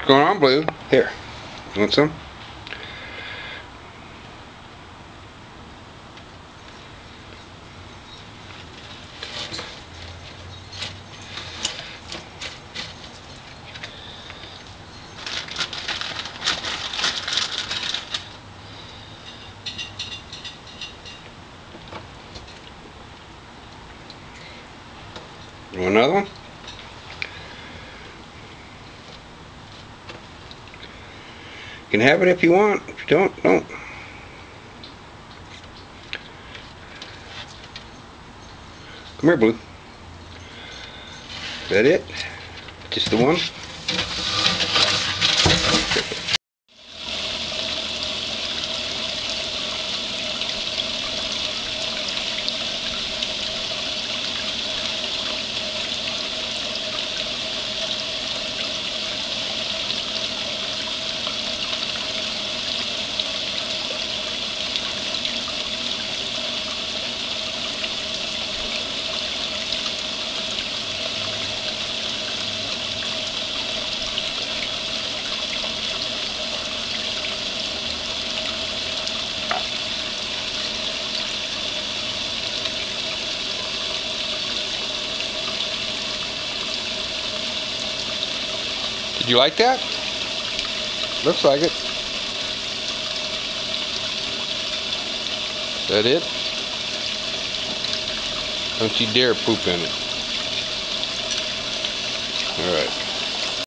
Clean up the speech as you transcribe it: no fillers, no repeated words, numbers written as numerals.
What's going on, Blue? Here. You want some? You want another one? You can have it if you want. If you don't, don't. Come here, Blue. Is that it? Just the one? Did you like that? Looks like it. Is that it? Don't you dare poop in it. Alright.